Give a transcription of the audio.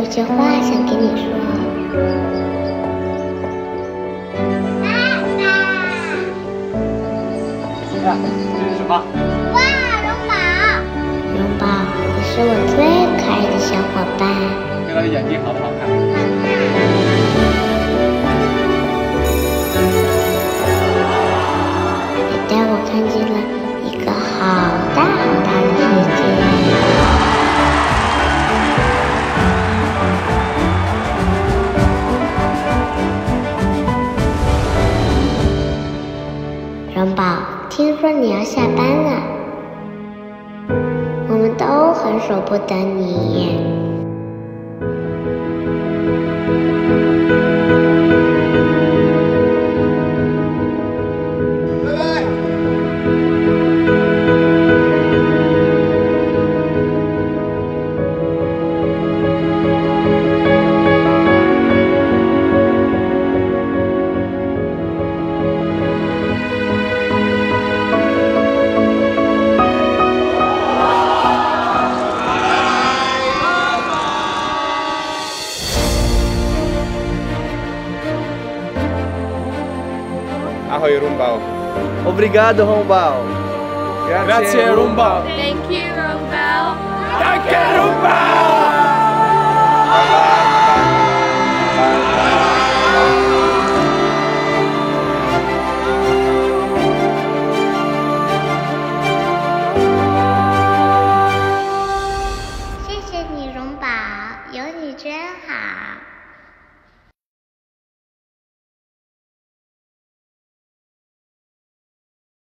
些话想跟你说。 爸爸。这是什么？ 哇，荣宝！荣宝，你是我最可爱的小伙伴。 看他的眼睛好不好看？ 你带我看见了一个好大好大的世界。荣宝，听说你要下班了，我们都很舍不得你。 拜拜。Ahoy, Rumbao. Obrigado, Rombal. Grazie, Rumbao. Thank you, Rombal. Danke, Rumbao. Bye bye.